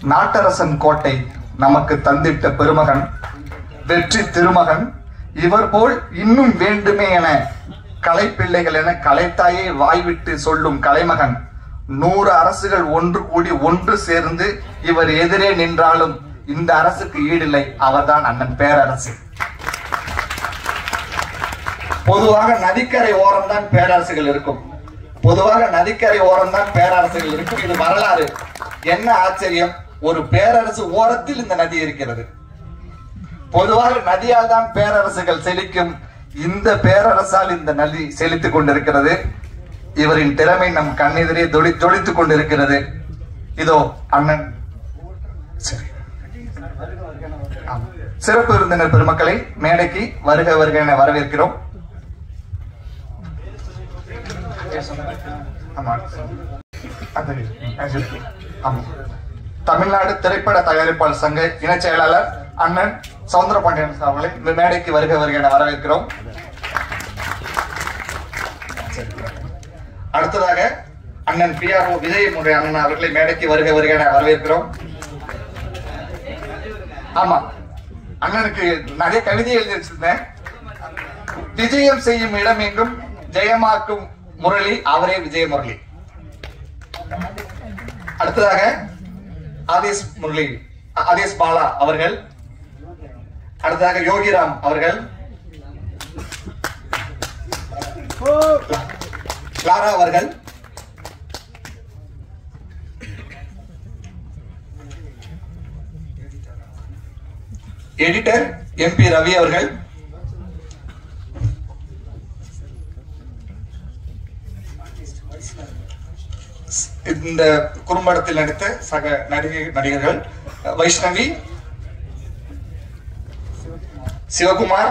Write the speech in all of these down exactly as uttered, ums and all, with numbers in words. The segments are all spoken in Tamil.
நாட்டரசன் கோட்டை நமக்கு தந்திட்ட பெருமகன், வெற்றி திருமகன். இவர் போல் இன்னும் வேண்டுமே என கலைப்பிள்ளைகள் என கலைத்தாயே வாய்விட்டு சொல்லும் கலைமகன். நூறு அரசுகள் ஒன்று கூடி ஒன்று சேர்ந்து இவர் எதிரே நின்றாலும் இந்த அரசுக்கு ஈடில்லை. அவர்தான் அண்ணன் பேரரசு. பொதுவாக நதிக்கரை ஓரம் தான் பேரரசுகள் இருக்கும். பொதுவாக நதிக்கரை ஓரம் தான் பேரரசுகள் இருக்கும். இது வரலாறு. என்ன ஆச்சரியம், ஒரு பேரரசு ஓரத்தில் இந்த நதி இருக்கிறது. பொதுவாக நதியால் தான் பேரரசுகள் செழிக்கும். இந்த பேரரசால் இந்த நதி செழித்துக் கொண்டிருக்கிறது. இவரின் திறமை நம் கண்ணெதிரே தொழி தொழித்துக் கொண்டிருக்கிறது. இதோ அண்ணன். சரி, சிறப்பு விருந்தினர் பெருமக்களை மேடைக்கு வருக வருக என வரவேற்கிறோம். தமிழ்நாடு திரைப்பட தயாரிப்பாளர் சங்க இணைச் செயலாளர் அண்ணன் சவுந்தரபாண்டியன் அவர்களை மேடைக்கு வருக வருக என வரவேற்கிறோம். அடுத்ததாக அண்ணன் பி ஆர் ஓ விஜயமுறை அண்ணன் அவர்களை மேடைக்கு வருக வருக என வரவேற்கிறோம். ஆமா, அண்ணனுக்கு நிறைய கவிதை எழுதி வச்சிருந்தேன். விஜயம் செய்யும் இடம் எங்கும் ஜெயமாக்கும் முரளி, அவரே விஜய முரளி. அடுத்ததாக ஆதேஷ் முரளி ஆதேஷ் பாலா அவர்கள். அடுத்ததாக யோகிராம் அவர்கள். கிளாரா அவர்கள். எடிட்டர் எம் பி ரவி அவர்கள். இந்த குறும்படத்தில் நடித்த சக நடிகை நடிகர்கள் வைஷ்ணவி, சிவகுமார்,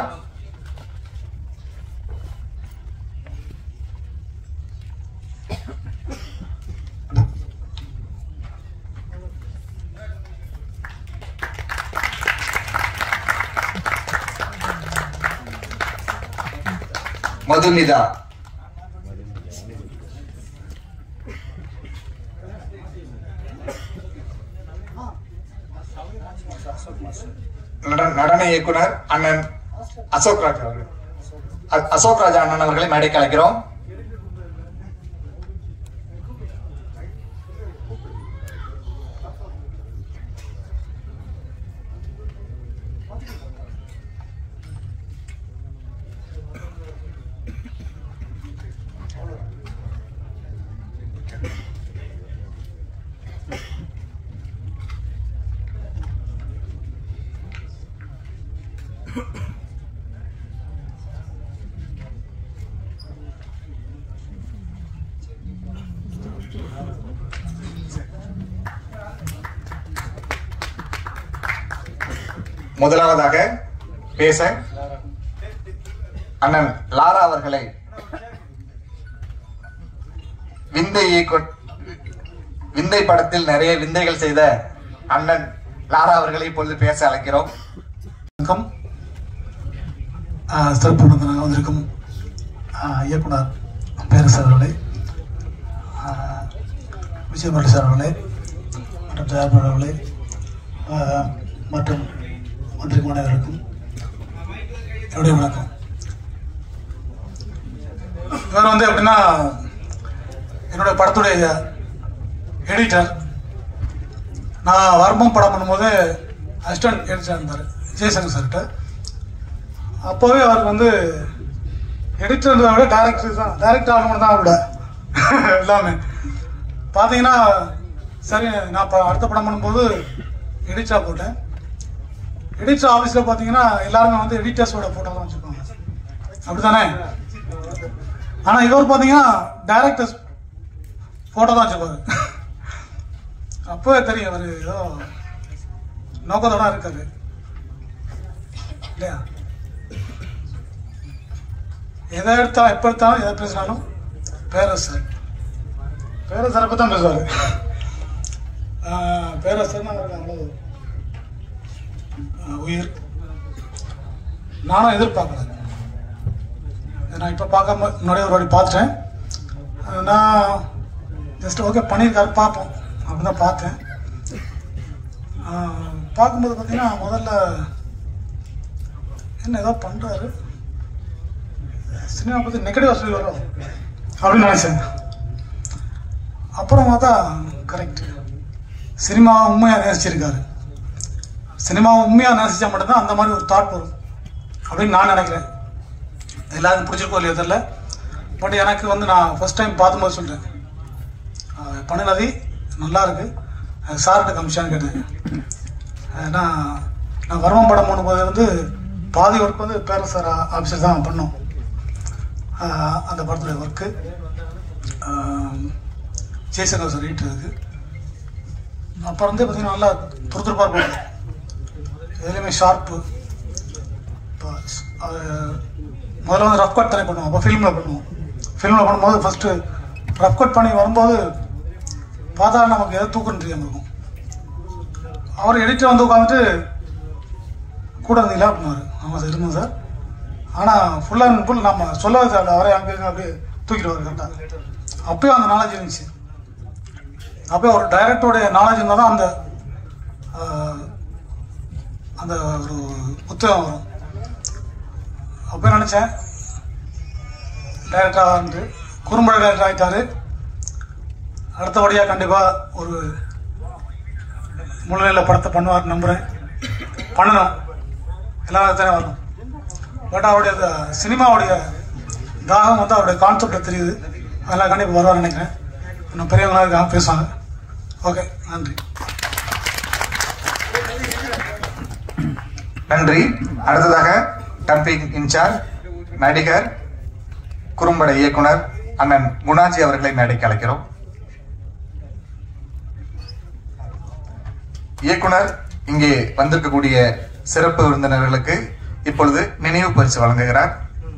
மதுமிதா, நடன இயக்குனர் அண்ணன் அசோக் ராஜா அவர்கள். அசோக் ராஜா அண்ணன் அவர்களை மேடைக்கு அழைக்கிறோம். முதலாவதாக பேச அண்ணன் லாரா அவர்களை விந்தை விந்தை படத்தில் நிறைய விந்தைகள் செய்த அண்ணன் லாரா அவர்களை இப்பொழுது பேச அழைக்கிறோம். வணக்கம். சிறப்பு விருந்தினராக வந்திருக்கும் இயக்குனர் பேரரசு அவர்களே, விஜயமுரளி சார் அவர்களே, மற்றும் தயாரிப்பாளர் அவர்களே, மற்றும் மந்திரிக்கும் அனைவருக்கும் என்னுடைய வணக்கம். இவர் வந்து எப்படின்னா என்னுடைய படத்துடைய எடிட்டர். நான் வர்மம் படம் பண்ணும்போது அசிஸ்டன்ட் எடிட்டர் இருந்தார் ஜெய்சங்கர் சார்கிட்ட. அப்போவே அவருக்கு வந்து எடிட்டர் விட டைரக்டர் தான் டைரக்டர் ஆகணும் தான் அவரோட எல்லாமே பார்த்தீங்கன்னா. சரி, நான் இப்போ அடுத்த படம் பண்ணும்போது எடிட்டராக போட்டேன். எடிட்டர் ஆஃபீஸில் பார்த்தீங்கன்னா எல்லாருமே வந்து எடிட்டர்ஸோட ஃபோட்டோ தான் வச்சுருப்பாங்க, அப்படி தானே? ஆனால் இவர் பார்த்தீங்கன்னா டைரக்டர்ஸ் ஃபோட்டோ தான் வச்சுருப்பாரு. அப்போவே தெரியும் அவர் ஏதோ நோக்கத்தோட இருக்காரு இல்லையா? எதை எடுத்தா எப்போ எடுத்தாலும் எதை பேசினாலும் பேரரசர் பேரரசரை பற்றி தான் பேசுவார். பேரரசர்னா அவருக்கு அவ்வளோ உயிர். நானும் எதிர்பார்க்கல. நான் இப்போ பார்க்காம முன்னாடியே ஒரு வாட்டி பார்த்துட்டேன். நான் ஜஸ்ட் ஓகே பண்ணியிருக்காரு பார்ப்போம் அப்படின்னு தான் பார்த்தேன். பார்க்கும்போது பார்த்தீங்கன்னா முதல்ல என்ன ஏதோ பண்ணுறாரு, சினிமா பற்றி நெகட்டிவாக சொல்லி வரும் அப்படின்னு நினச்சேன். அப்புறம் பார்த்தா கரெக்ட், சினிமாவை உண்மையாக நேசிச்சிருக்காரு. சினிமாவை உண்மையாக நேசிச்சா மட்டும்தான் அந்த மாதிரி ஒரு தாட் வரும் அப்படின்னு நான் நினைக்கிறேன். எல்லாருக்கும் பிடிச்சிருக்கோ இல்லையோ தெரியல, பட் எனக்கு வந்து நான் ஃபர்ஸ்ட் டைம் பார்க்கும்போது சொல்கிறேன், பண்ணினது நல்லா இருக்கு, சார்கிட்ட கமிஷன் கேட்டேன். ஏன்னா நான் வர்மம் படம் போடும்போது வந்து பாதி ஒர்க் வந்து பேரல் சார் ஆஃபீஸர் தான் பண்ணோம். அந்த படத்துடைய ஒர்க்கு ஜெய்சங்கர் சார் ஈட்டுறதுக்கு. அப்புறம் வந்து பார்த்தீங்கன்னா நல்லா துருதுருப்பாக இருப்பாங்க, எதுலேயுமே ஷார்ப்பு. இப்போ முதல்ல வந்து ரஃப் கட் தானே பண்ணுவோம், அப்போ ஃபில்மில் பண்ணுவோம். ஃபில்மில் பண்ணும்போது ஃபஸ்ட்டு ரஃப் கட் பண்ணி வரும்போது பார்த்தா நமக்கு எதாவது தூக்கணும் தெரியாமல் இருக்கும். அவர் எடிட்டர் வந்து உட்காந்துட்டு கூட இருந்தீங்களா அப்படின்னாரு. ஆமாம் சார் இருந்தோம் சார், ஆனால் ஃபுல் அண்ட் ஃபுல் நம்ம சொல்லவே தேவை, அவரே அங்கே அப்படியே தூக்கிடுவார் கரெக்டாக. அப்போயும் அந்த நாலேஜ் இருந்துச்சு. அப்போயே ஒரு டைரக்டருடைய நாலேஜ் இருந்தால் தான் அந்த அந்த ஒரு புத்தகம் வரும். அப்போ நினச்சேன் டைரக்டராக வந்து குறும்பட டைரக்டர் ஆகிட்டாரு. அடுத்தபடியாக கண்டிப்பாக ஒரு முழுநிலை படத்தை பண்ணுவார் நம்புகிறேன். பண்ணணும், எல்லாரும் தானே வரணும். பட் அவருடைய சினிமாவுடைய தாகம் வந்து அவருடைய கான்செப்டில் தெரியுது, அதெல்லாம் கண்டிப்பாக வருவார் நினைக்கிறேன். இன்னும் பெரியவங்களாக இருக்காங்க, பேசுவாங்க. ஓகே, நன்றி. நன்றி. அடுத்ததாக டப்பிங் இன்சார்ஜ் நடிகர் குறும்பட இயக்குனர் அண்ணன் குணாஜி அவர்களை மேடைக்கு அழைக்கிறோம். இயக்குனர் இங்கே வந்திருக்கக்கூடிய சிறப்பு விருந்தினர்களுக்கு இப்பொழுது நினைவு பரிசு வழங்குகிறார்.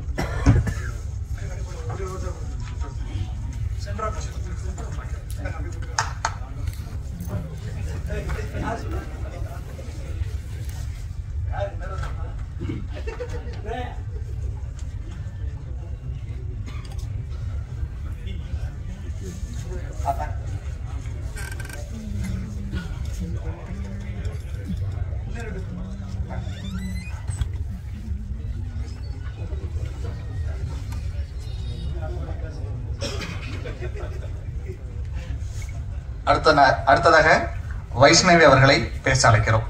அடுத்த அடுத்ததாக வைஷ்ணவி அவர்களை பேச அழைக்கிறோம்.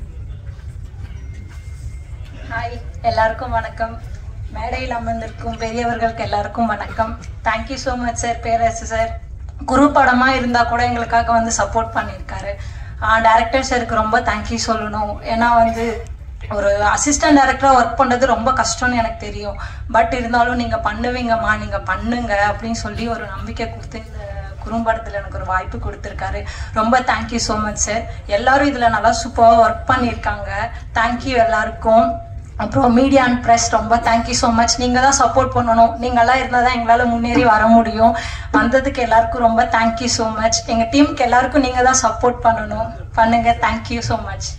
ஹாய், எல்லாருக்கும் வணக்கம். மேடையில் அமர்ந்திருக்கும் பெரியவர்களுக்கு எல்லாருக்கும் வணக்கம். Thank you so much sir. Perarasu sir குரு படமா இருந்தா கூட எங்களுக்காக வந்து சப்போர்ட் பண்ணியிருக்காரு. டைரக்டர் சாருக்கு ரொம்ப தேங்க்யூ சொல்லணும். ஏன்னா வந்து ஒரு அசிஸ்டன்ட் டைரக்டரா ஒர்க் பண்றது ரொம்ப கஷ்டம்னு எனக்கு தெரியும். பட் இருந்தாலும் நீங்க பண்ணுவீங்கம்மா, நீங்க பண்ணுங்க அப்படின்னு சொல்லி ஒரு நம்பிக்கை கொடுத்து இந்த குறும்படத்தில் எனக்கு ஒரு வாய்ப்பு கொடுத்துருக்காரு. ரொம்ப தேங்க்யூ ஸோ மச் சார். எல்லாரும் இதில் நல்லா சூப்பராக ஒர்க் பண்ணியிருக்காங்க. தேங்க்யூ எல்லாருக்கும். அப்புறம் மீடியா அண்ட் ப்ரெஸ் ரொம்ப தேங்க்யூ ஸோ மச். நீங்கள் தான் சப்போர்ட் பண்ணணும். நீங்கள்லாம் இருந்தால் தான் எங்களால் முன்னேறி வர முடியும். வந்ததுக்கு எல்லாருக்கும் ரொம்ப தேங்க்யூ ஸோ மச். எங்கள் டீமுக்கு எல்லாருக்கும் நீங்கள் தான் சப்போர்ட் பண்ணணும். பண்ணுங்க. Thank you so much.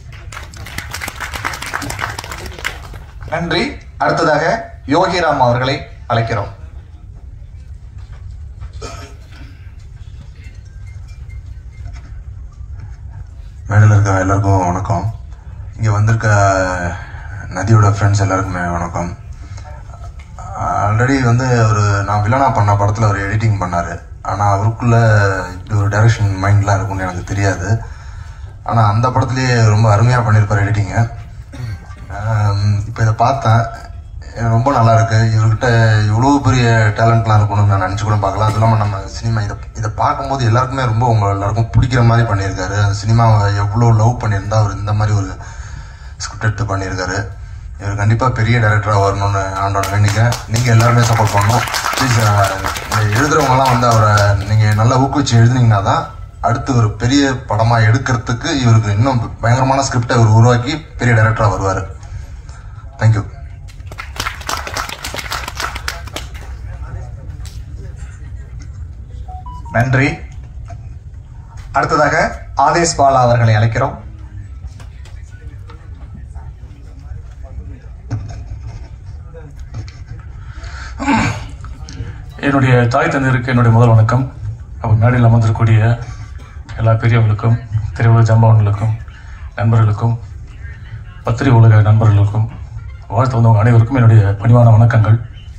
நன்றி. அடுத்ததாக யோகிராம் அவர்களை அழைக்கிறோம். மேடையில் இருக்க எல்லாருக்கும் வணக்கம். இங்கே வந்திருக்க நதியோட ஃப்ரெண்ட்ஸ் எல்லாருக்குமே வணக்கம். ஆல்ரெடி வந்து ஒரு நான் வில்லனா பண்ண படத்தில் ஒரு எடிட்டிங் பண்ணார். ஆனால் அவருக்குள்ள இப்படி ஒரு டைரக்ஷன் மைண்ட்லாம் இருக்கும்னு எனக்கு தெரியாது. ஆனால் அந்த படத்துலேயே ரொம்ப அருமையாக பண்ணியிருப்பார் எடிட்டிங்கு. இப்போ இதை பார்த்தேன், ரொம்ப நல்லா இருக்கு. இவர்கிட்ட இவ்வளோ பெரிய டேலண்ட்லாம் இருக்கணும்னு நான் நினச்சி கூட பார்க்கலாம். அது இல்லாமல் நம்ம சினிமா இதை இதை பார்க்கும்போது எல்லாருக்குமே ரொம்ப உங்களை எல்லாருக்கும் பிடிக்கிற மாதிரி பண்ணியிருக்காரு. அந்த சினிமாவை எவ்வளோ லவ் பண்ணியிருந்தா அவர் இந்த மாதிரி ஒரு ஸ்கிரிப்ட் எடுத்து பண்ணியிருக்காரு. இவர் கண்டிப்பாக பெரிய டைரக்டராக வரணும்னு ஆண்டோட வேண்டிக்கிறேன். நீங்கள் எல்லாருமே சப்போர்ட் பண்ணணும் ப்ளீஸ். எழுதுறவங்கலாம் வந்து அவரை நீங்கள் நல்லா ஊக்குவிச்சு எழுதுனீங்கன்னா தான் அடுத்து ஒரு பெரிய படமாக எடுக்கிறதுக்கு இவருக்கு இன்னும் பயங்கரமான ஸ்கிரிப்டை இவர் உருவாக்கி பெரிய டைரக்டராக வருவார். தேங்க்யூ. நன்றி. அடுத்ததாக ஆதேஷ் பாலா அவர்களை அழைக்கிறோம். என்னுடைய தாய் தந்தையருக்கு என்னுடைய முதல் வணக்கம். அப்போ மேடையில் அமர்ந்திருக்கக்கூடிய எல்லா பெரியவங்களுக்கும் திரையுலக ஜாம்பவன்களுக்கும் நண்பர்களுக்கும் பத்திரிகை உலக நண்பர்களுக்கும் வாழ்த்து வந்தவங்க அனைவருக்கும் என்னுடைய பணிவான வணக்கங்கள்.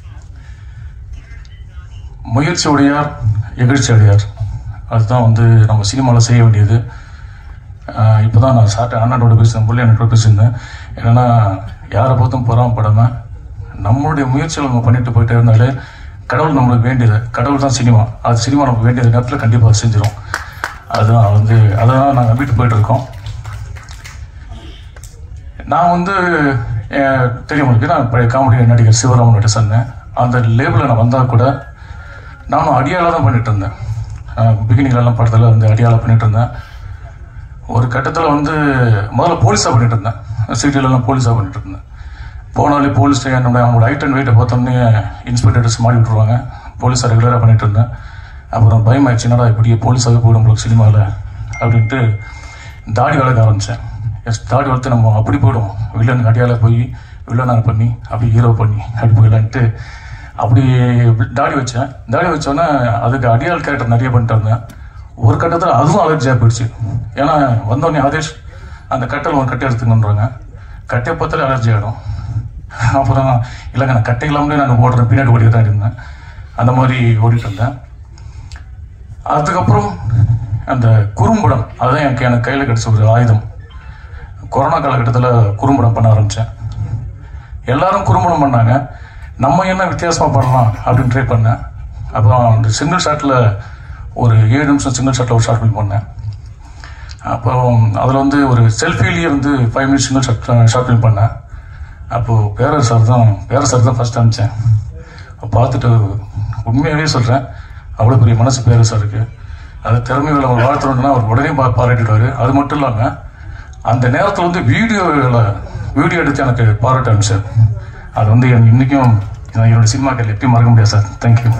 முயற்சி உடையார் எகிழ்ச்சி அடையார், அதுதான் வந்து நம்ம சினிமாவில் செய்ய வேண்டியது. இப்போ தான் நான் சாப்பிட்ட அண்ணனோட பேசுகிறேன், புள்ளி அண்ணனோட பேசியிருந்தேன். என்னென்னா யாரை பார்த்தும் பொறாமப்படாமல் நம்மளுடைய முயற்சிகளை நம்ம பண்ணிட்டு போயிட்டே இருந்தாலே கடவுள் நம்மளுக்கு வேண்டியது, கடவுள் தான் சினிமா, அது சினிமா நமக்கு வேண்டியது நேரத்தில் கண்டிப்பாக செஞ்சிடும். அதுதான் வந்து அதெல்லாம் நாங்கள் நம்பிட்டு போயிட்டுருக்கோம். நான் வந்து தெரியும் உங்களுக்கு, நான் பழைய காமெடி நடிகர் சிவராமன் சொன்னேன். அந்த லேபிளில் நான் வந்தால் கூட நானும் அடியாளாக தான் பண்ணிட்டு இருந்தேன். பிகினிங்லாம் படத்தில் வந்து அடியாளாக பண்ணிட்டு இருந்தேன். ஒரு கட்டத்தில் வந்து முதல்ல போலீஸாக பண்ணிட்டு இருந்தேன், சிட்டிலெலாம் போலீஸாக பண்ணிட்டு இருந்தேன். போனாலே போலீஸ் என்னோட அவங்களோட ஹைட் அண்ட் வெயிட்டை பார்த்தோன்னே இன்ஸ்பெக்டர்ஸ் மாறி விட்டுருவாங்க. போலீஸாக ரெகுலராக பண்ணிட்டு இருந்தேன். அப்புறம் பயம் ஆயிடுச்சுன்னா இப்படியே போலீஸாகவே போயிடும் உங்களுக்கு சினிமாவில் அப்படின்ட்டு தாடி வளர்க்க ஆரம்பித்தேன். எஸ், தாடி வளர்த்து நம்ம அப்படி போயிடும், வில்லனுக்கு அடியால போய் வில்லனாக பண்ணி அப்படி ஹீரோ பண்ணி அப்படி போயிடலான்ட்டு அப்படி தாடி வச்சேன். தாடி வச்சோன்னே அதுக்கு அடியாள் கேரக்டர் நிறைய பண்ணிட்டு இருந்தேன். ஒரு கட்டத்தில் அதுவும் அலர்ஜியாக போயிடுச்சு. ஏன்னா வந்தோடனே ஆதேஷ் அந்த கட்டையில் ஒரு கட்டை எடுத்துக்கணுன்றாங்க, கட்டையை பார்த்தாலே அலர்ஜி ஆகிடும். அப்புறம் இல்லைங்க நான் கட்டை இல்லாமலே நான் ஓடுறேன், பின்னாடி ஓடிட்டு தான் இருந்தேன். அந்த மாதிரி ஓடிட்டு இருந்தேன். அதுக்கப்புறம் அந்த குறும்படம், அதுதான் எனக்கு எனக்கு கையில் கிடச்ச ஒரு ஆயுதம். கொரோனா காலகட்டத்தில் குறும்படம் பண்ண ஆரம்பித்தேன். எல்லாரும் குறும்படம் பண்ணாங்க, நம்ம என்ன வித்தியாசமாக பண்ணலாம் அப்படின்னு ட்ரை பண்ணேன். அப்புறம் அந்த சிங்கிள் ஷாட்டில் ஒரு ஏழு நிமிஷம் சிங்கிள் ஷாட்டில் ஒரு ஷார்ட் ஃபிலிம் பண்ணேன். அப்புறம் அதில் வந்து ஒரு செல்ஃபிலேயே வந்து five minutes single short short film பண்ணேன். அப்போது பேரர் சார் தான் பேரர் சார் தான் ஃபஸ்ட் அனுப்பிச்சேன். பார்த்துட்டு உண்மையாகவே சொல்கிறேன், அவ்வளோ பெரிய மனசு பேரர் சாருக்கு. அது திறமைகளை அவர் வாழ்த்துறோன்னா அவர் உடனே பா பாராட்டிடுவார். அது மட்டும் இல்லாமல் அந்த நேரத்தில் வந்து வீடியோவில் வீடியோ எடுத்து எனக்கு பாராட்ட அனுப்பிச்சார். அது வந்து எனக்கு இன்றைக்கும் என்னோட சினிமா கேள்வி எப்பயும் மறக்க முடியாது சார். தேங்க்யூ.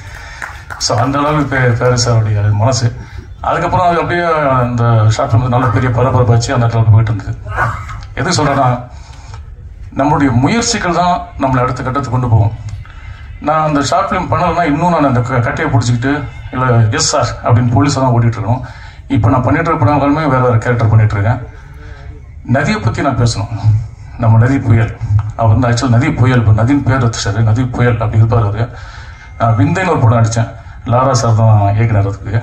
ஸோ அந்த அளவுக்கு பே பேரர் சாருடைய மனசு. அதுக்கப்புறம் அது அப்படியே அந்த ஷார்ட் ஃபிலிம் நல்ல பெரிய பரபரப்பாச்சு, அந்த இடத்துல போயிட்டு இருந்தது. எதுக்கு சொல்கிறேன்னா, நம்மளுடைய முயற்சிகள் தான் நம்மளை அடுத்த கட்டத்துக்கு கொண்டு போகும். நான் அந்த ஷார்ட் ஃபிலிம் பண்ணலைன்னா இன்னும் நான் அந்த கட்டையை பிடிச்சிக்கிட்டு இல்லை எஸ் சார் அப்படின்னு போலீஸாக தான் ஓடிட்டு இருக்கணும். இப்போ நான் பண்ணிட்டு இருக்க படங்களுமே வேறு வேறு கேரக்டர் பண்ணிட்டு இருக்கேன். நதியை பற்றி நான் பேசணும். நம்ம நதி புயல், அவர் வந்து ஆக்சுவல் நதி புயல், இப்போ நதின்னு பேர் வச்சுட்டாரு, நதி புயல் அப்படி இருப்பார் அவர். நான் விந்தைன்னு ஒரு படம் அடித்தேன், லாரா சார் தான் இயக்குனர். அதுக்கு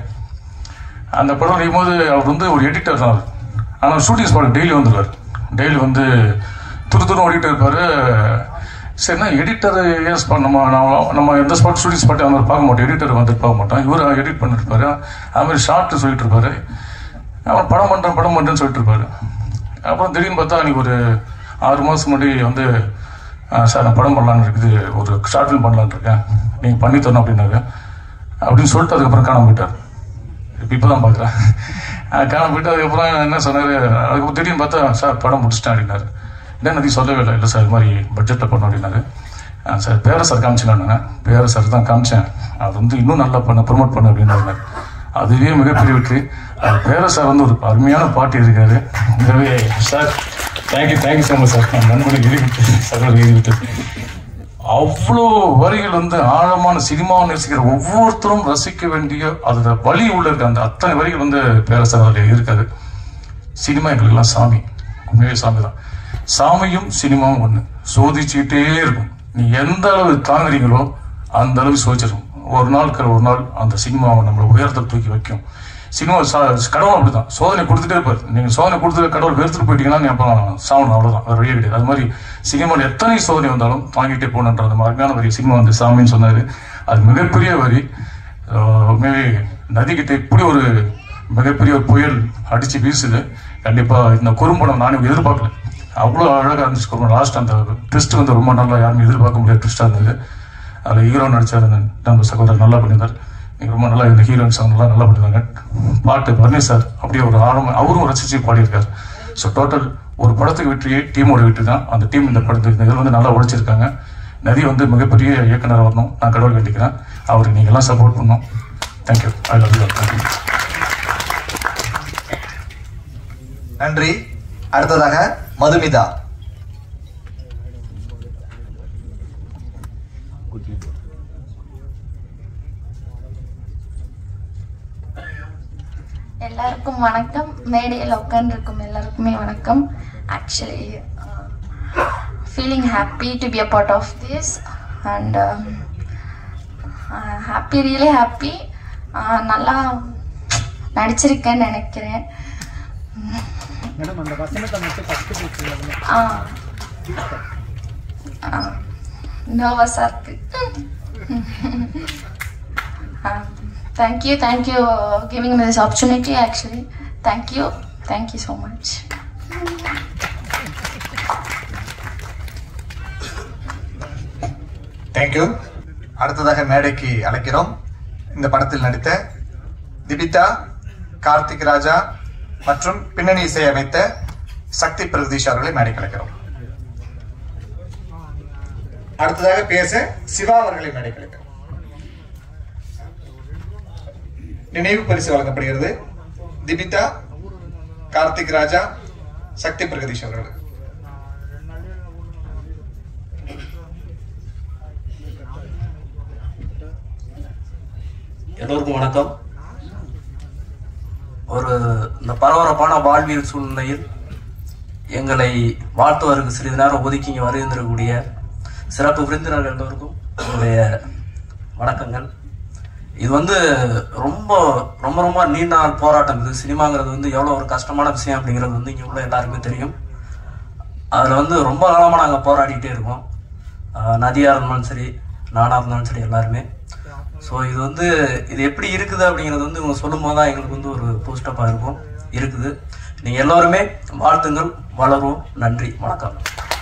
அந்த படம் அடிக்கும் போது அவர் வந்து ஒரு எடிட்டர் தான். ஆனால் ஷூட்டிங் ஸ்பாட் டெய்லி வந்துடுவார். டெய்லி வந்து துரு தூரம் ஓடிட்டு இருப்பார். சரிண்ணா எடிட்டர் ஏன் ஸ்பாட் நம்ம நம்ம எந்த ஸ்பாட் ஷூட்டிங் ஸ்பாட்டை வந்து பார்க்க மாட்டோம், எடிட்டர் வந்துட்டு பார்க்க மாட்டோம். இவர் எடிட் பண்ணிட்டு இருப்பாரு, அது மாதிரி ஷார்ட் சொல்லிட்டு இருப்பாரு. அப்புறம் படம் பண்ணுறேன் படம் பண்ணுறேன்னு சொல்லிட்டு இருப்பாரு. அப்புறம் திடீர்னு பார்த்தா அன்றைக்கி ஒரு ஆறு மாதம் முன்னாடி வந்து சார் நான் படம் பண்ணலான்னு இருக்குது, ஒரு ஷார்ட் ஃபிலிம் பண்ணலான்னு இருக்கேன், நீங்கள் பண்ணி தரணும் அப்படின்னாரு. அப்படின்னு சொல்லிட்டு அதுக்கப்புறம் காணாம போயிட்டார். இப்போ இப்போ தான் பார்க்குறேன். காணாம போயிட்டு அதுக்கப்புறம் என்ன சொன்னார், அதுக்கப்புறம் திடீர்னு பார்த்தா சார் படம் முடிச்சிட்டேன் அப்படின்னாரு. என்ன நதி சொல்லவே இல்லை, இல்லை சார் இது மாதிரி பட்ஜெட்டில் பண்ணோம் அப்படின்னாரு. சார் பேர சார் காமிச்சினாங்க, பேர சார் தான் காமிச்சேன், அது வந்து இன்னும் நல்லா பண்ண ப்ரொமோட் பண்ண அப்படின்னாரு. அதுவே மிகப்பெரிய வெற்றி. அது பேர சார் வந்து ஒரு அருமையான பாட்டு இருக்காரு. எனவே sir thank you thank you so much sir. நான் நண்பனை எழுதிவிட்டு சார் எழுதிவிட்டு அவ்வளோ வரிகள் வந்து ஆழமான சினிமாவை நேசிக்கிற ஒவ்வொருத்தரும் ரசிக்க வேண்டிய அதோட வழி உள்ள இருக்க அந்த அத்தனை வரிகள் வந்து பேர சார் அதில் இருக்காது. சினிமா எங்களுக்கெல்லாம் சாமி, உண்மையே சாமி தான். சாமியும் சினிமாவும் ஒன்று, சோதிச்சுக்கிட்டே இருக்கும். நீ எந்த அளவு தாங்குறீங்களோ அந்த அளவு சோதிச்சிடும். ஒரு நாளுக்கு ஒரு நாள் அந்த சினிமாவை நம்மளை உயரத்தை தூக்கி வைக்கும். சினிமா சா கடவுள் அப்படிதான் சோதனை கொடுத்துட்டே இருப்பார். நீங்கள் சோதனை கொடுத்துட்டு கடவுள் வெறுத்துட்டு போயிட்டீங்கன்னா நீ அப்புறம் சாவணும், அவ்வளோதான், வேறு வழியே கிடையாது. அது மாதிரி சினிமாவில் எத்தனை சோதனை வந்தாலும் தாங்கிட்டே போகணுன்ற அந்த மாதிரியான வரி சினிமா வந்து சாமின்னு சொன்னார். அது மிகப்பெரிய வரி. உண்மையே நதிக்கிட்ட இப்படி ஒரு மிகப்பெரிய ஒரு புயல் அடித்து வீசுது. கண்டிப்பாக இந்த குறும்படம் நானே எதிர்பார்க்கல, அவ்வளோ அழகாக இருந்துச்சு குறும்படம். லாஸ்ட் அந்த ட்விஸ்ட் வந்து ரொம்ப நல்லா யாருமே எதிர்பார்க்க முடியாத ட்விஸ்டாக இருந்தது. அதில் ஹீரோ நடித்தார் அந்த நம்ம சகோதரர் நல்லா பண்ணியிருந்தார். நீங்கள் ரொம்ப நல்லா இந்த ஹீரோயின்ஸ் அவங்களாம் நல்லா பண்ணியிருந்தாங்க. பாட்டு பர்னி சார் அப்படியே ஒரு ஆழம், அவரும் ரசித்து பாடியிருக்காரு. ஸோ டோட்டல் ஒரு படத்துக்கு வெற்றியே டீமோட வெற்றி தான். அந்த டீம் இந்த படத்துக்கு இந்த இதில் வந்து நல்லா உழைச்சிருக்காங்க. நிறைய வந்து மிகப்பெரிய இயக்குனர் வரணும், நான் கடவுள் வேண்டிக்கிறேன். அவருக்கு நீங்கள்லாம் சப்போர்ட் பண்ணணும். Thank you. I love you. Thank you. நன்றி. அடுத்ததாக மதுமிதா. எல்லாருக்கும் வணக்கம். மேடையில் உட்காந்துருக்கும் எல்லாருக்குமே வணக்கம். Actually feeling happy to be a part of this and happy, really happy. நல்லா நடிச்சிருக்கேன்னு நினைக்கிறேன். நர்வஸாக இருக்கு. Thank you, thank you uh, giving me this opportunity actually. Thank you, thank you so much. Thank you. அடுத்ததாக மேடைக்கு அழைக்கிறோம் இந்த படத்தில் நடித்த திபிதா, கார்த்திக் ராஜா மற்றும் பின்னணி இசை அமைத்த சக்தி பிரகதீஷ் அவர்களை மேடைக்கு அழைக்கிறோம். அடுத்ததாக பேச சிவா அவர்களை மேடைக்கு அழைக்கிறோம். நினைவு பரிசு வழங்கப்படுகிறது திபிதா, கார்த்திக் ராஜா, சக்தி பிரகதீஷ் அவர்கள். எல்லோருக்கும் வணக்கம். ஒரு இந்த பரபரப்பான வாழ்வியல் சூழ்நிலையில் எங்களை வாழ்த்துவதற்கு சிறிது நேரம் ஒதுக்கி இங்கே வருகின்றக்கூடிய சிறப்பு விருந்தினர்கள் எல்லோருக்கும் என்னுடைய வணக்கங்கள். இது வந்து ரொம்ப ரொம்ப ரொம்ப நீண்ட நாள் போராட்டம். இது சினிமாங்கிறது வந்து எவ்வளோ ஒரு கஷ்டமான விஷயம் அப்படிங்கிறது வந்து இங்கே உள்ள எல்லாருக்குமே தெரியும். அதில் வந்து ரொம்ப காலமாக நாங்கள் போராடிக்கிட்டே இருக்கோம். நதியாக இருந்தாலும் சரி, நானாக இருந்தாலும் சரி, எல்லாருமே. ஸோ இது வந்து இது எப்படி இருக்குது அப்படிங்கிறது வந்து இவங்க சொல்லும் போது தான் எங்களுக்கு வந்து ஒரு பூஸ்டப்பாக இருக்கும் இருக்குது. நீங்கள் எல்லோருமே வாழ்த்துங்கள், வளரும். நன்றி, வணக்கம்.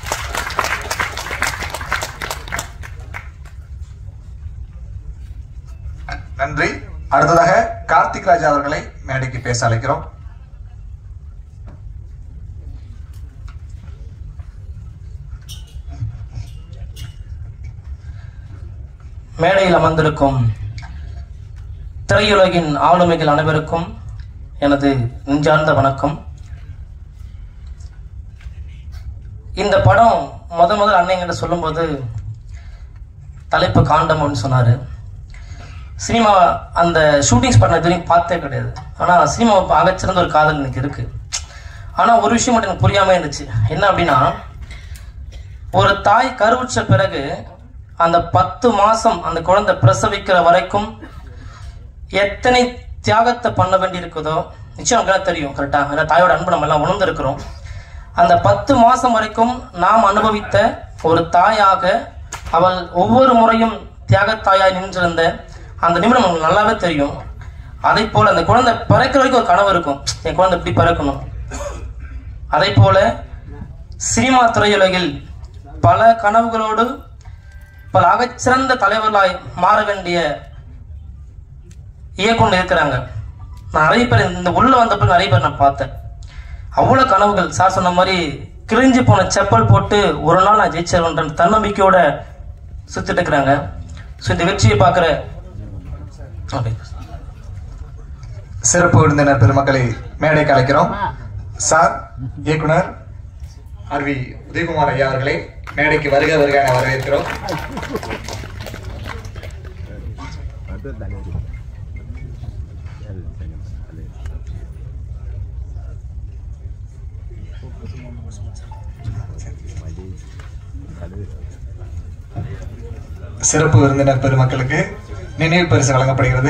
நன்றி. அடுத்ததாக கார்த்திக் ராஜா அவர்களை மேடைக்கு பேச அழைக்கிறோம். மேடையில் அமர்ந்திருக்கும் திரையுலகின் ஆளுமைகள் அனைவருக்கும் எனது நெஞ்சார்ந்த வணக்கம். இந்த படம் முத முதல் அன்னைங்கிட்ட சொல்லும்போது தலைப்பு காண்டம் அப்படின்னு சொன்னாரு. சினிமா அந்த ஷூட்டிங்ஸ் பண்ண வரைக்கும் பார்த்தே கிடையாது. ஆனால் சினிமா அகச்சிறந்த ஒரு காதல் எனக்கு இருக்கு. ஆனால் ஒரு விஷயம் மட்டும் எனக்கு புரியாமல் இருந்துச்சு. என்ன அப்படின்னா, ஒரு தாய் கருவுற்ற பிறகு அந்த பத்து மாசம் அந்த குழந்தை பிரசவிக்கிற வரைக்கும் எத்தனை தியாகத்தை பண்ண வேண்டி இருக்குதோ நிச்சயம் நமக்கு தெரியும். கரெக்டா? தாயோட அன்பு நம்ம எல்லாம் உணர்ந்திருக்கிறோம். அந்த பத்து மாசம் வரைக்கும் நாம் அனுபவித்த ஒரு தாயாக அவள் ஒவ்வொரு முறையும் தியாகத்தாயாய் நின்றிருந்த அந்த நிமிடம் நமக்கு நல்லாவே தெரியும். அதே போல அந்த குழந்தை பிறக்கிற வரைக்கும் ஒரு கனவு இருக்கும், என் குழந்தை இப்படி பிறக்கணும். அதே போல சினிமா துறையுலகில் பல கனவுகளோடு பல அகச்சிறந்த தலைவர்களாய் மாற வேண்டிய இயக்குனர் இருக்கிறாங்க. நான் நிறைய பேர் இந்த உள்ள வந்த பிறகு நிறைய பேர் நான் பார்த்தேன். அவ்வளவு கனவுகள். சார் சொன்ன மாதிரி கிழிஞ்சு போன செப்பல் போட்டு ஒரு நாள் நான் ஜெயிச்சிருவேன் தன்னம்பிக்கையோட சுத்திட்டு இருக்கிறாங்க. ஸோ இந்த வெற்றியை பார்க்குற சிறப்பு விருந்தினர் பெருமக்களை மேடைக்கு அழைக்கிறோம். சார் இயக்குனர் ஆர் வி உதயகுமார் ஐயா அவர்களை மேடைக்கு வருக வருக என வரவேற்கிறோம். சிறப்பு விருந்தினர் பெருமக்களுக்கு நினைவு பரிசு வழங்கப்படுகிறது.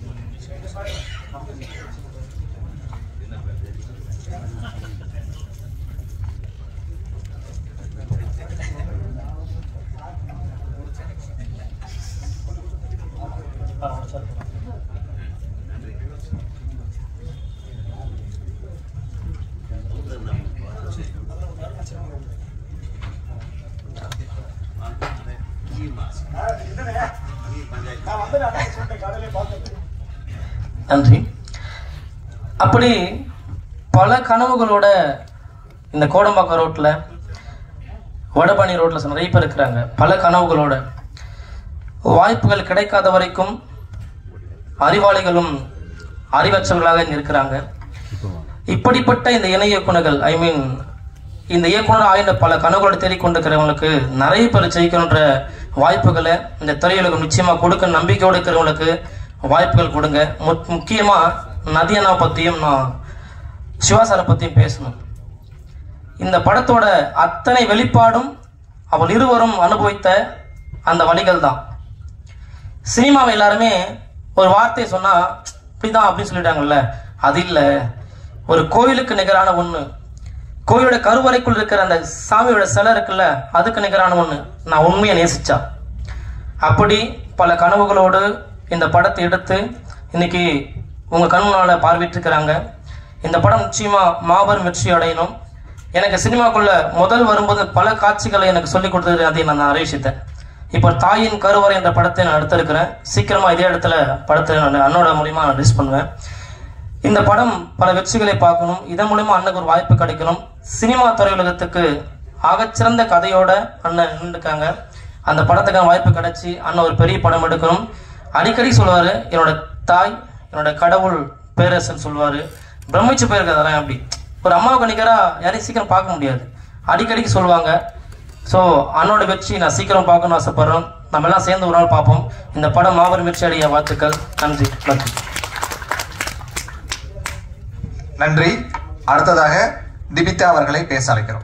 நன்றி. அப்படி பல கனவுகளோட இந்த கோடம்பாக்கம் ரோட்ல, வடபழனி ரோட்ல நிறைய பேர் இருக்கிறாங்க. பல கனவுகளோட வாய்ப்புகள் கிடைக்காத வரைக்கும் அறிவாளிகளும் அறிவற்றவர்களாக இருக்கிறாங்க. இப்படிப்பட்ட இந்த இணை இயக்குனர்கள், ஐ மீன் இந்த இயக்குனர் ஆகின்ற பல கனவுகளோட தேடிக்கொண்டிருக்கிறவங்களுக்கு நிறைய பேர் ஜெயிக்கணுன்ற வாய்ப்புகளை இந்த திரையுலகம் நிச்சயமா கொடுக்க நம்பிக்கையோடு இருக்கிறவங்களுக்கு வாய்ப்புகள் கொடுங்க. முக்கியமா நதி அண்ணா பற்றியும் நான் சிவா சாரை பற்றியும் பேசணும். இந்த படத்தோட அத்தனை வெளிப்பாடும் அவள் இருவரும் அனுபவித்த அந்த வழிகள் தான். சினிமாவை எல்லாருமே ஒரு வார்த்தையை சொன்னால் இப்படிதான் அப்படின்னு சொல்லிட்டாங்கல்ல, அது இல்லை. ஒரு கோயிலுக்கு நிகரான ஒன்று, கோயிலோட கருவறைக்குள் இருக்கிற அந்த சாமியோட சிலை இருக்குல்ல, அதுக்கு நிகரான ஒன்று நான் உண்மையை நேசிச்சா. அப்படி பல கனவுகளோடு இந்த படத்தை எடுத்து இன்னைக்கு உங்கள் கண் முன்னால் பார்வையிட்டிருக்கிறாங்க. இந்த படம் நிச்சயமாக மாபெரும் வெற்றி அடையணும். எனக்கு சினிமாக்குள்ள முதல் வரும்போது பல காட்சிகளை எனக்கு சொல்லிக் கொடுத்தது, அதை நான் அறிவிச்சிட்டேன். இப்போ தாயின் கருவறை என்ற படத்தை நான் எடுத்திருக்கிறேன். சீக்கிரமாக இதே இடத்துல படத்தை நான் அண்ணோட மூலியமாக நான் ரிலீஸ் பண்ணுவேன். இந்த படம் பல வெற்றிகளை பார்க்கணும். இதன் மூலமா அண்ணனுக்கு ஒரு வாய்ப்பு கிடைக்கணும். சினிமா திரையுலகத்துக்கு ஆகச்சிறந்த கதையோட அண்ணன் நின்றுருக்காங்க. அந்த படத்துக்கான வாய்ப்பு கிடைச்சி அண்ணன் ஒரு பெரிய படம் எடுக்கணும். அடிக்கடி சொல்லுவார், என்னோட தாய் என்னோட கடவுள் பேரரசன் சொல்லுவார். பிரமிச்சு போயிருக்காரு. அதெல்லாம் அப்படி ஒரு அம்மாவுக்கு நிகராக யாரையும் சீக்கிரம் பார்க்க முடியாது, அடிக்கடிக்கு சொல்லுவாங்க. ஸோ அண்ணோட வெற்றி நான் சீக்கிரம் பார்க்கணும்னு ஆசைப்படுறோம். நம்ம எல்லாம் சேர்ந்து ஒரு நாள் பார்ப்போம். இந்த படம் மாபெரும் வெற்றி அடைய வாழ்த்துக்கள். நன்றி. நன்றி நன்றி. அடுத்ததாக திபிதா அவர்களை பேச அழைக்கிறோம்.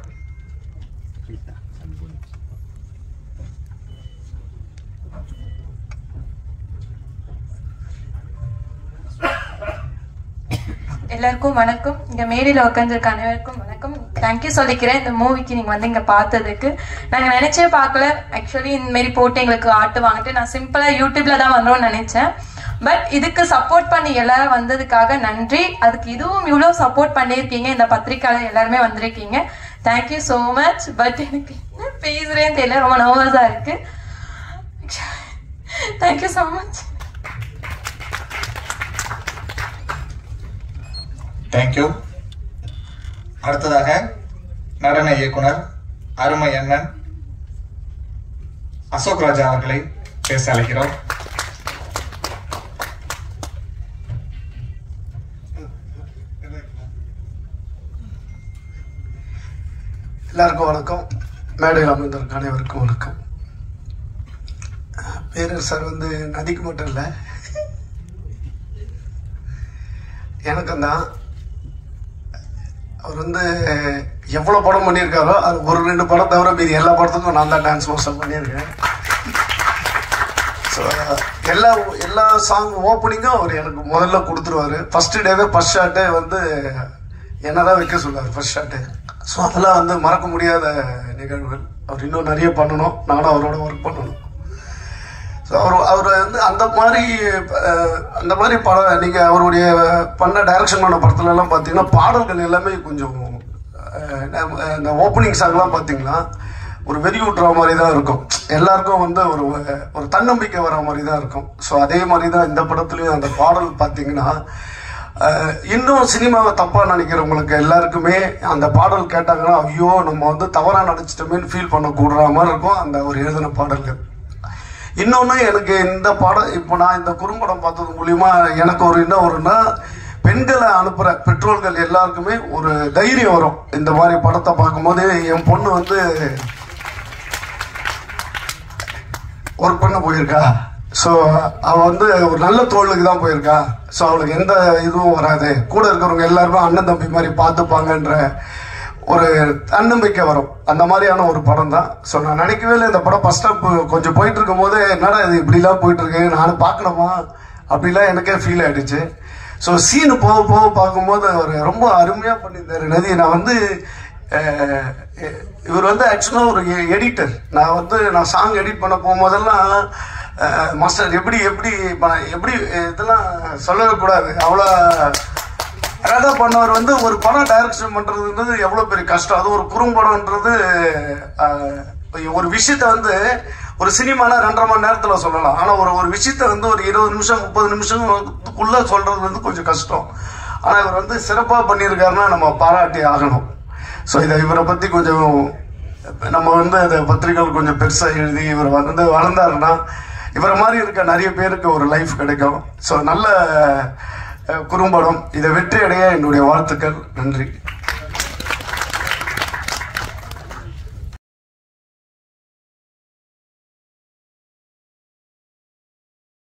எல்லாருக்கும் வணக்கம். இங்க மேடையில் உட்காந்துருக்க அனைவருக்கும் வணக்கம். தேங்க்யூ சொல்லிக்கிறேன் இந்த மூவிக்கு நீங்க வந்து இங்க பார்த்ததுக்கு. நாங்க நினைச்சே பார்க்கல ஆக்சுவலி இந்த மாதிரி போட்டு எங்களுக்கு ஆட்டு வாங்கிட்டு. நான் சிம்பிளா யூடியூப்ல தான் வந்தோம்னு நினைச்சேன். பட் இதுக்கு சப்போர்ட் பண்ணி எல்லாரும் வந்ததுக்காக நன்றி. அதுக்கு இதுவும் இவ்வளவு சப்போர்ட் பண்ணியிருக்கீங்க. இந்த பத்திரிக்கையாளர் எல்லாருமே வந்திருக்கீங்க. Thank you so much. பட் எனக்கு என்ன பேசுறேன்னு தெரியல, ரொம்ப நர்வஸா இருக்கு. Thank you so much. தேங்க்யூ. அடுத்ததாக நடன இயக்குனர் அருமை அண்ணன் அசோக் ராஜா அவர்களை பேச அழைக்கிறோம். எல்லாருக்கும் வணக்கம். மேடையில் அமர்ந்திருக்க அனைவருக்கும் வணக்கம். பேரர் சார் வந்து நதிக்கு மட்டும் இல்லை, எனக்கும் தான். அவர் வந்து எவ்வளோ படம் பண்ணியிருக்காரோ அது ஒரு ரெண்டு படம் தவிர மீதி எல்லா படத்துக்கும் நான் தான் டான்ஸ் மாஸ்டர் பண்ணியிருக்கேன். ஸோ எல்லா எல்லா சாங் ஓப்பனிங்கும் அவர் எனக்கு முதல்ல கொடுத்துருவாரு. ஃபர்ஸ்ட் டேவே ஃபர்ஸ்ட் ஷாட்டே வந்து என்ன தான் வைக்க சொல்லுவார் ஃபர்ஸ்ட் ஷாட்டு. ஸோ அதெல்லாம் வந்து மறக்க முடியாத நிகழ்வுகள். அவர் இன்னும் நிறைய பண்ணணும், நானும் அவரோட ஒர்க் பண்ணணும். ஸோ அவர் அவர் வந்து அந்த மாதிரி அந்த மாதிரி படம் நீங்கள் அவருடைய பண்ண டைரக்ஷன் பண்ண படத்துலலாம் பார்த்தீங்கன்னா பாடல்கள் எல்லாமே கொஞ்சம் இந்த ஓப்பனிங் சாங்லாம் பார்த்தீங்கன்னா ஒரு வெறி விட்டுற மாதிரி தான் இருக்கும். எல்லாருக்கும் வந்து ஒரு ஒரு தன்னம்பிக்கை வர மாதிரி தான் இருக்கும். ஸோ அதே மாதிரி தான் இந்த படத்துலையும் அந்த பாடல் பார்த்தீங்கன்னா இன்னும் சினிமாவை தப்பாக நினைக்கிறவங்களுக்கு எல்லாருக்குமே அந்த பாடல் கேட்டாங்கன்னா ஐயோ நம்ம வந்து தவறாக நடிச்சிட்டோமேன்னு ஃபீல் பண்ணக்கூடுற மாதிரி இருக்கும் அந்த ஒரு எழுதின பாடல்கள். இன்னொன்று எனக்கு இந்த படம் இப்போ நான் இந்த குறும்படம் பார்த்தது மூலிமா எனக்கு ஒரு என்ன வரும்னா, பெண்களை அனுப்புகிற பெற்றோர்கள் எல்லாருக்குமே ஒரு தைரியம் வரும். இந்த மாதிரி படத்தை பார்க்கும்போது என் பொண்ணு வந்து ஒர்க் பண்ண போயிருக்கா, ஸோ அவள் வந்து ஒரு நல்ல தொழிலுக்கு தான் போயிருக்கா, ஸோ அவளுக்கு எந்த இதுவும் வராது, கூட இருக்கிறவங்க எல்லாருமே அண்ணன் தம்பி மாதிரி பார்த்துப்பாங்கன்ற ஒரு தன்னம்பிக்கை வரும். அந்த மாதிரியான ஒரு படம் தான். ஸோ நான் நினைக்கவே இல்லை இந்த படம் ஃபர்ஸ்ட் ஸ்டெப் கொஞ்சம் போயிட்டு இருக்கும் போது என்னடா இது இப்படிலாம் போயிட்டு இருக்கு, நானும் பார்க்கணுமா அப்படிலாம் எனக்கே ஃபீல் ஆயிடுச்சு. ஸோ சீனு போக போக பார்க்கும்போது அவர் ரொம்ப அருமையாக பண்ணியிருந்தாரு நதி. நான் வந்து இவர் வந்து ஆக்சுவலாக ஒரு எடிட்டர். நான் வந்து நான் சாங் எடிட் பண்ண போகும்போதெல்லாம் மாஸ்டர் எப்படி எப்படி எப்படி இதெல்லாம் சொல்லவே கூடாது, அவ்வளோ அழகாக பண்ணவர். வந்து ஒரு படம் டைரக்ஷன் பண்ணுறதுன்றது எவ்வளோ பெரிய கஷ்டம். அது ஒரு குறும்படம்ன்றது ஒரு விஷயத்த வந்து ஒரு சினிமானா ரெண்டரை மணி நேரத்தில் சொல்லலாம். ஆனால் ஒரு ஒரு விஷயத்த வந்து ஒரு இருபது நிமிஷம் முப்பது நிமிஷத்துக்குள்ளே சொல்கிறது வந்து கொஞ்சம் கஷ்டம். ஆனால் இவர் வந்து சிறப்பாக பண்ணியிருக்காருன்னா நம்ம பாராட்டி ஆகணும். ஸோ இதை இவரை பற்றி கொஞ்சம் நம்ம வந்து அந்த பத்திரிகைகள் கொஞ்சம் பெருசாக எழுதி இவர் வந்து வளர்ந்தாருன்னா இவரை மாதிரி இருக்க நிறைய பேருக்கு ஒரு லைஃப் கிடைக்கும். ஸோ நல்ல குறும்படம், இதை வெற்றி அடைய என்னுடைய வாழ்த்துக்கள். நன்றி.